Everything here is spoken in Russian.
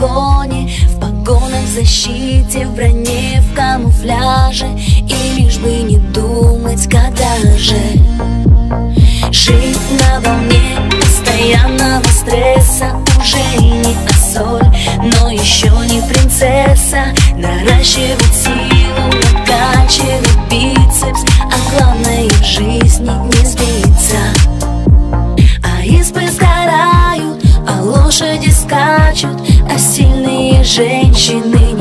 погоне, в погонах, в защите, в броне, в камуфляже. И лишь бы не думать, когда же жить на волне постоянного стресса. Уже не Ассоль, но еще не принцесса. Наращивать силу, накачивать бицепс, а главное в жизни не сбиться. А избы сгорают, а лошади скачут, а сильные женщины